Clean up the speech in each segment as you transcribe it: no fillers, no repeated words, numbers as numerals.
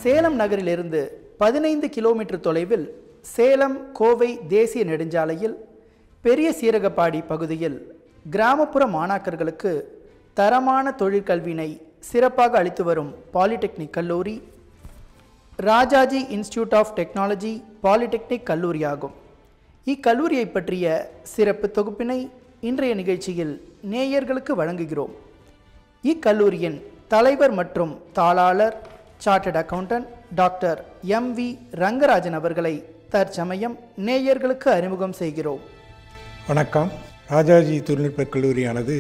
சேலம் நகரிலிருந்து 15 கிலோமீட்டர் தொலைவில் சேலம் கோவை தேசிய நெடுஞ்சாலையில் பெரிய சீரகப்பாடி பகுதியில் கிராமப்புற மாணாக்கர்களுக்கு தரமான தொழிற்கல்வியினை சிறப்பாக அளித்து வரும் பாலிடெக்னிக் கல்லூரி Rajaji institute of technology polytechnic கல்லூரியாகும். இக்கல்லூரியை பற்றிய சிறப்பு தொகுப்பினை இன்றைய நிகழ்ச்சியில் நேயர்களுக்கு வழங்குகிறோம். இக்கல்லூரியின் தலைவர் மற்றும் தாளாளர் chartered accountant doctor MV Rangarajan அவர்களை தற்சமயம் நேயர்களுக்கு அறிமுகம் செய்கிறோம். வணக்கம். ராஜாஜி தொழில்நுட்ப கல்லூரியானது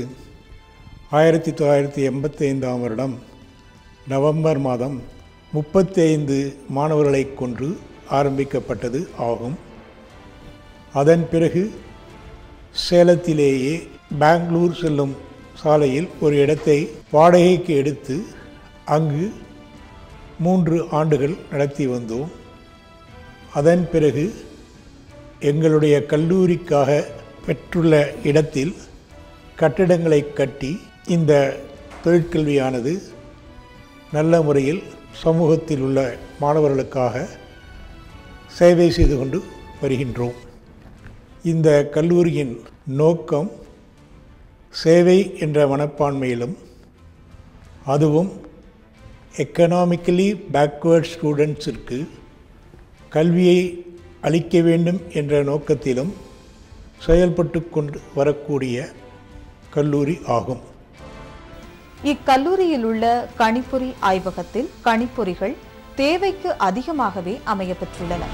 1985ஆம் வருடம் நவம்பர் மாதம் 35 மாணவர்களை கொண்டு ஆரம்பிக்கப்பட்டது ஆகும். அதன் பிறகு சேலத்திலேயே பெங்களூர் செல்லும் சாலையில் ஒரு இடத்தை வாடகைக்கு எடுத்து அங்கு 3 ஆண்டுகள் நடத்தி வந்தோம். அதன் பிறகு எங்களுடைய கல்லூரிக்காக பெற்றுள்ள இடத்தில் கட்டிடங்களை கட்டி இந்த தொழிற்கல்வியானது நல்ல முறையில் சமூகத்தில் உள்ள மாணவர்களுக்காக சேவை செய்து கொண்டு வருகின்றோம். இந்த கல்லூரியின் நோக்கம் சேவை என்ற மனப்பான்மையிலும் அதுவும் எக்கனாமிக்கலி பேக்வேர்ட் ஸ்டூடெண்ட்ஸிற்கு கல்வியை அளிக்க வேண்டும் என்ற நோக்கத்திலும் செயல்பட்டு கொண்டு வரக்கூடிய கல்லூரி ஆகும். இக்கல்லூரியில் உள்ள கணிப்பொறி ஆய்வகத்தில் கணிப்பொறிகள் தேவைக்கு அதிகமாகவே அமையப்பெற்றுள்ளன.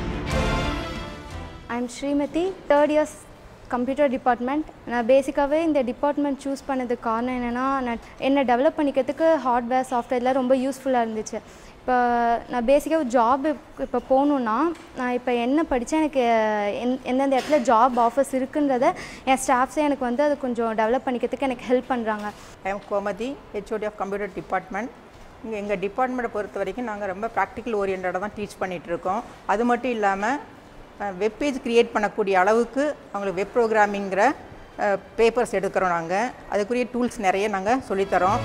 I am Srimati, third year computer department. நான் பேசிக்காகவே இந்த டிபார்ட்மெண்ட் சூஸ் பண்ணதுக்கு காரணம் என்னென்னா, நான் என்னை டெவலப் பண்ணிக்கிறதுக்கு ஹார்ட்வேர் சாஃப்ட்வேர்லாம் ரொம்ப யூஸ்ஃபுல்லாக இருந்துச்சு. இப்போ நான் பேசிக்காக ஜாப் இப்போ போகணுன்னா நான் இப்போ என்ன படித்தா எனக்கு எந்தெந்த இடத்துல ஜாப் ஆஃபர்ஸ் இருக்குன்றத என் ஸ்டாஃப்ஸே எனக்கு வந்து அது கொஞ்சம் டெவலப் பண்ணிக்கிறதுக்கு எனக்கு ஹெல்ப் பண்ணுறாங்க. I am Gomathi, HOD of computer department. இங்கே எங்கள் டிபார்ட்மெண்ட்டை பொறுத்த வரைக்கும் நாங்கள் ரொம்ப ப்ராக்டிக்கல் ஓரியன்டாக தான் டீச் பண்ணிகிட்ருக்கோம். அது மட்டும் இல்லாமல் வெப்பேஜ் க்ரியேட் பண்ணக்கூடிய அளவுக்கு அவங்களுக்கு வெப் ப்ரோக்ராமிங்கிற பேப்பர்ஸ் எடுக்கிறோம். நாங்கள் அதுக்குரிய டூல்ஸ் நிறைய நாங்கள் சொல்லித்தரோம்.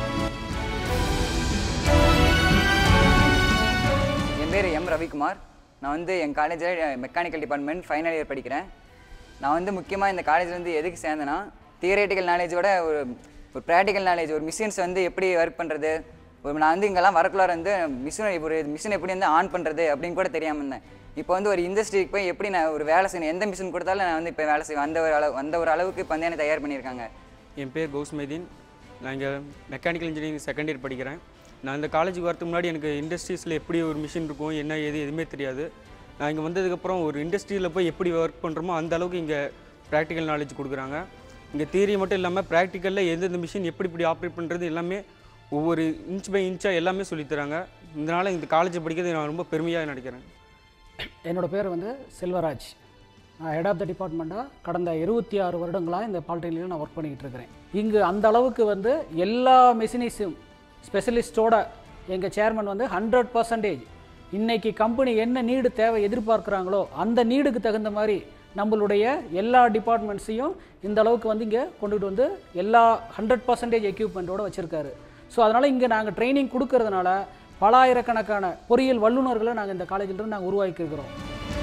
என் பேர் M. ரவிக்குமார். நான் வந்து என் காலேஜில் மெக்கானிக்கல் டிபார்ட்மெண்ட் ஃபைனல் இயர் படிக்கிறேன். நான் வந்து முக்கியமாக இந்த காலேஜில் வந்து எதுக்கு சேர்ந்தேன்னா, தியரட்டிக்கல் நாலேஜோட ஒரு ப்ராக்டிக்கல் நாலேஜ், ஒரு மிஷின்ஸ் வந்து எப்படி ஒர்க் பண்ணுறது, நான் வந்து இங்கெல்லாம் வரக்குள்ளார வந்து மிஷின் எப்படி வந்து ஆன் பண்ணுறது அப்படின்னு கூட தெரியாமல் இருந்தேன். இப்போ வந்து ஒரு இண்டஸ்ட்ரிக்கு போய் எப்படி நான் ஒரு வேலை செய்யணும், எந்த மிஷின் கொடுத்தாலும் நான் வந்து இப்போ வேலை செய்வேன், அந்த ஒரு அளவுக்கு இப்போ வந்து என்னை தயார் பண்ணியிருக்காங்க. என் பேர் கௌஸ்மைதீன். நான் இங்கே மெக்கானிக்கல் இன்ஜினியரிங் செகண்ட் இயர் படிக்கிறேன். நான் இந்த காலேஜுக்கு வரதுக்கு முன்னாடி எனக்கு இண்டஸ்ட்ரீஸில் எப்படி ஒரு மிஷின் இருக்கும், என்ன எதுவுமே தெரியாது. நான் இங்கே வந்ததுக்கப்புறம் ஒரு இண்டஸ்ட்ரியில் போய் எப்படி ஒர்க் பண்ணுறோமோ அந்த அளவுக்கு இங்கே ப்ராக்டிக்கல் நாலேஜ் கொடுக்குறாங்க. இங்கே தியரி மட்டும் இல்லாமல் ப்ராக்டிக்கலில் எந்தெந்த மிஷின் எப்படி ஆப்ரேட் பண்ணுறது எல்லாமே ஒவ்வொரு இன்ச் பை இன்ச்சாக எல்லாமே சொல்லித்தராங்க. இதனால் இந்த காலேஜை படிக்கிறது நான் ரொம்ப பெருமையாக நினைக்கிறேன். என்னோடய பேர் வந்து செல்வராஜ். நான் ஹெட் ஆஃப் த டிபார்ட்மெண்ட்டாக கடந்த 26 வருடங்களாக இந்த பாலிடெக்னிக்கில் நான் ஒர்க் பண்ணிக்கிட்டு இருக்கிறேன். இங்கு அந்த அளவுக்கு வந்து எல்லா மெஷினிஸும் ஸ்பெஷலிஸ்ட்டோட எங்கள் சேர்மன் வந்து 100% இன்றைக்கி கம்பெனி என்ன நீடு தேவை எதிர்பார்க்குறாங்களோ அந்த நீடுக்கு தகுந்த மாதிரி நம்மளுடைய எல்லா டிபார்ட்மெண்ட்ஸையும் இந்த அளவுக்கு வந்து இங்கே கொண்டுகிட்டு வந்து எல்லா 100% எக்யூப்மெண்ட்டோடு வச்சுருக்காரு. ஸோ அதனால் இங்கே நாங்கள் ட்ரைனிங் கொடுக்கறதுனால பல ஆயிரக்கணக்கான பொறியியல் வல்லுநர்களை நாங்கள் இந்த காலேஜிலிருந்து நாங்கள் உருவாக்கியிருக்கிறோம்.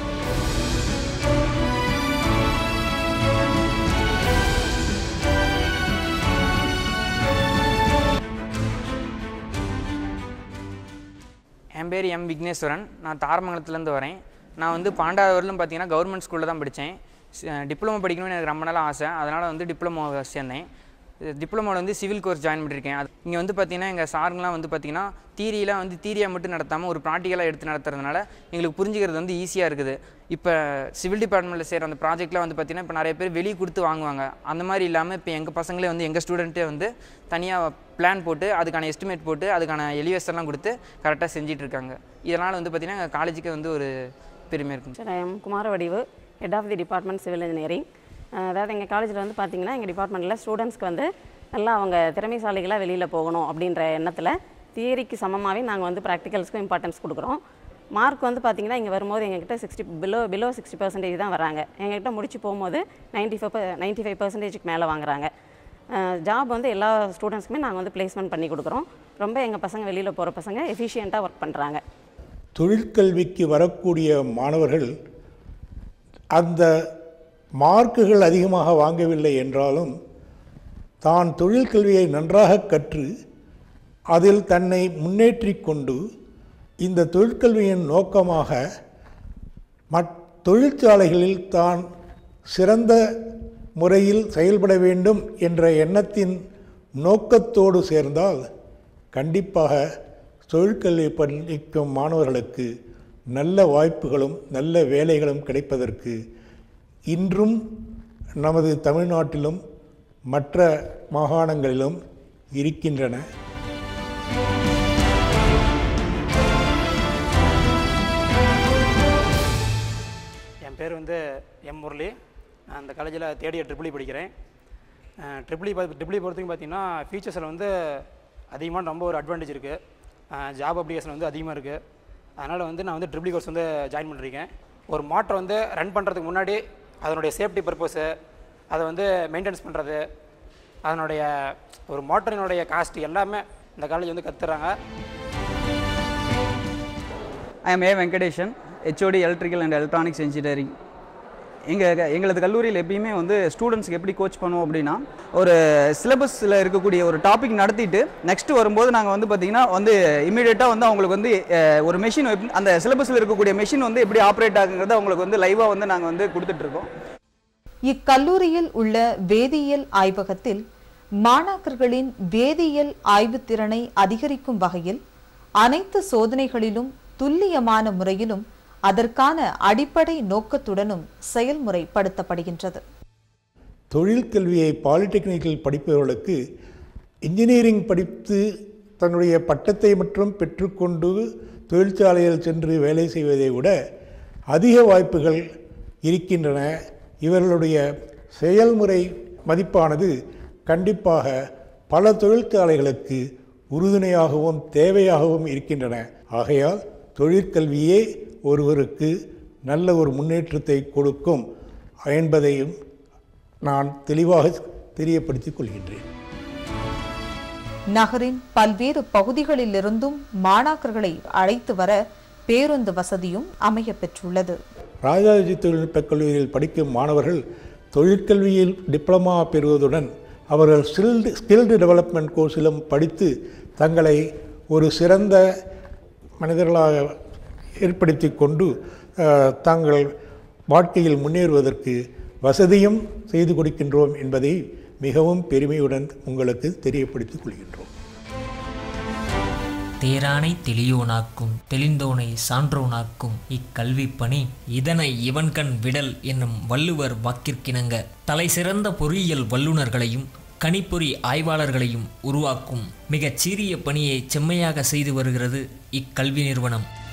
என் பேர் M. விக்னேஸ்வரன். நான் தாரமங்கலத்துலேருந்து வரேன். நான் வந்து 12வது வரலும் பார்த்தீங்கன்னா கவர்மெண்ட் ஸ்கூலில் தான் படித்தேன். டிப்ளமோ படிக்கணும்னு எனக்கு ரொம்ப நாள் ஆசை. அதனால் வந்து டிப்ளமோ சேர்ந்தேன். டிப்ளமோவில் வந்து சிவில் கோர்ஸ் ஜாயின் பண்ணியிருக்கேன். இங்கே வந்து பார்த்திங்கன்னா எங்கள் சாருங்களாம் வந்து பார்த்திங்கன்னா தியரியெலாம் வந்து தியரியாக மட்டும் நடத்தாமல் ஒரு ப்ராக்டிக்கலாக எடுத்து நடத்துறதுனால எங்களுக்கு புரிஞ்சுக்கிறது வந்து ஈஸியாக இருக்குது. இப்போ சிவில் டிபார்ட்மெண்ட்டில் செய்கிற அந்த ப்ராஜெக்ட்லாம் வந்து பார்த்திங்கன்னா இப்போ நிறைய பேர் வெளியே கொடுத்து வாங்குவாங்க. அந்த மாதிரி இல்லாமல் இப்போ எங்கள் பசங்களே வந்து எங்கள் ஸ்டூடெண்ட்டே வந்து தனியாக பிளான் போட்டு அதுக்கான எஸ்டிமேட் போட்டு அதுக்கான எலிவேஷன்லாம் கொடுத்து கரெக்டாக செஞ்சிட்ருக்காங்க. இதனால் வந்து பார்த்திங்கன்னா எங்கள் காலேஜுக்கு வந்து ஒரு பெருமை இருக்கும். Sir, M Kumaravadivu, head of the department civil engineering. அதாவது எங்கள் காலேஜில் வந்து பார்த்திங்கன்னா எங்கள் டிபார்ட்மெண்ட்டில் ஸ்டூடெண்ட்ஸ்க்கு வந்து நல்லா அவங்க திறமைசாலிகளாக வெளியில் போகணும் அப்படின்ற எண்ணத்தில் தியரிக்கு சமமாகவே நாங்கள் வந்து ப்ராக்டிகல்ஸ்க்கும் இம்பார்ட்டன்ஸ் கொடுக்குறோம். மார்க் வந்து பார்த்திங்கன்னா இங்கே வரும்போது எங்ககிட்ட 60% தான் வராங்க. எங்ககிட்ட முடிச்சு போகும்போது 95% மேலே வாங்குறாங்க. ஜாப் வந்து எல்லா ஸ்டூடெண்ட்ஸ்க்குமே நாங்கள் வந்து பிளேஸ்மெண்ட் பண்ணி கொடுக்குறோம். ரொம்ப எங்கள் பசங்க வெளியில் போகிற பசங்க எஃபிஷியண்ட்டாக ஒர்க் பண்ணுறாங்க. தொழிற்கல்விக்கு வரக்கூடிய மாணவர்கள் அந்த மார்க்குகள் அதிகமாக வாங்கவில்லை என்றாலும் தான் தொழிற்கல்வியை நன்றாக கற்று அதில் தன்னை முன்னேற்றி கொண்டு இந்த தொழிற்கல்வியின் நோக்கமாக தொழிற்சாலைகளில் தான் சிறந்த முறையில் செயல்பட வேண்டும் என்ற எண்ணத்தின் நோக்கத்தோடு சேர்ந்தால் கண்டிப்பாக தொழிற்கல்வி படிக்கும் மாணவர்களுக்கு நல்ல வாய்ப்புகளும் நல்ல வேலைகளும் கிடைப்பதற்கு இன்றும் நமது தமிழ்நாட்டிலும் மற்ற மாகாணங்களிலும் இருக்கின்றன. என் பேர் வந்து எம் முரளி. நான் அந்த காலேஜில் தேர்ட் இயர் ட்ரிபிள் படிக்கிறேன். ட்ரிபிள் பொறுத்தவரைக்கும் பார்த்தீங்கன்னா ஃபீச்சர்ஸில் வந்து அதிகமாக ரொம்ப ஒரு அட்வான்டேஜ் இருக்குது. ஜாப் அப்ளிகேஷன் வந்து அதிகமாக இருக்குது. அதனால் வந்து நான் வந்து ட்ரிபிள் கோர்ஸ் வந்து ஜாயின் பண்ணியிருக்கேன். ஒரு மாட்டரை வந்து ரன் பண்ணுறதுக்கு முன்னாடி அதனுடைய சேஃப்டி பர்பஸு, அதை வந்து மெயின்டெனன்ஸ் பண்ணுறது, அதனுடைய ஒரு மோட்டரினுடைய காஸ்ட் எல்லாமே இந்த காலேஜ் வந்து கற்றுறாங்க. I am A Venkatesan, HOD electrical and electronics engineering. எங்களது கல்லூரியில் எப்பயுமே வந்து ஸ்டூடெண்ட்ஸ்க்கு எப்படி கோச் பண்ணுவோம் அப்படின்னா, ஒரு சிலபஸில் இருக்கக்கூடிய ஒரு டாபிக் நடத்திட்டு நெக்ஸ்ட் வரும்போது நாங்கள் வந்து பார்த்திங்கன்னா வந்து இமீடியட்டாக வந்து அவங்களுக்கு வந்து ஒரு மெஷின் அந்த சிலபஸில் இருக்கக்கூடிய மெஷின் வந்து எப்படி ஆப்ரேட் ஆகுங்கிறது அவங்களுக்கு வந்து லைவாக வந்து நாங்கள் வந்து கொடுத்துட்ருக்கோம். இக்கல்லூரியில் உள்ள வேதியியல் ஆய்வகத்தில் மாணாக்கர்களின் வேதியியல் ஆய்வுத்திறனை அதிகரிக்கும் வகையில் அனைத்து சோதனைகளிலும் துல்லியமான முறையிலும் அதற்கான அடிப்படை நோக்கத்துடனும் செயல்முறைப்படுத்தப்படுகின்றது. தொழிற்கல்வியை பாலிடெக்னிக்கில் படிப்பவர்களுக்கு இன்ஜினியரிங் படித்து தன்னுடைய பட்டத்தை மட்டும் பெற்றுக்கொண்டு தொழிற்சாலையில் சென்று வேலை செய்வதை விட அதிக வாய்ப்புகள் இருக்கின்றன. இவர்களுடைய செயல்முறை மதிப்பானது கண்டிப்பாக பல தொழிற்சாலைகளுக்கு உறுதுணையாகவும் தேவையாகவும் இருக்கின்றன. ஆகையால் தொழிற்கல்வியே ஒருவருக்கு நல்ல ஒரு முன்னேற்றத்தை கொடுக்கும் என்பதையும் நான் தெளிவாக தெரியப்படுத்திக் கொள்கின்றேன். நகரின் பல்வேறு பகுதிகளிலிருந்தும் மாணாக்கர்களை அழைத்து வர பேருந்து வசதியும் அமைய பெற்றுள்ளது. ராஜாஜி தொழில்நுட்பக் கல்லூரியில் படிக்கும் மாணவர்கள் தொழிற்கல்வியில் டிப்ளமா பெறுவதுடன் அவர்கள் ஸ்கில்டு டெவலப்மெண்ட் கோர்ஸிலும் படித்து தங்களை ஒரு சிறந்த மனிதர்களாக ஏற்படுத்தி கொண்டு தாங்கள் வாழ்க்கையில் முன்னேறுவதற்கு வசதியும் செய்து கொடுக்கின்றோம் என்பதை மிகவும் பெருமையுடன் உங்களுக்கு தெரியப்படுத்திக் கொள்கின்றோம். தேரானை தெளியோனாக்கும் தெளிந்தோனை சான்றோனாக்கும் இக்கல்வி பணி இதனை இவன்கண் விடல் என்னும் வள்ளுவர் வாக்கிற்கிணங்க தலை சிறந்த பொறியியல் வல்லுநர்களையும் கணிப்பொறி ஆய்வாளர்களையும் உருவாக்கும் மிகச் சிறிய பணியை செம்மையாக செய்து வருகிறது இக்கல்வி நிறுவனம்.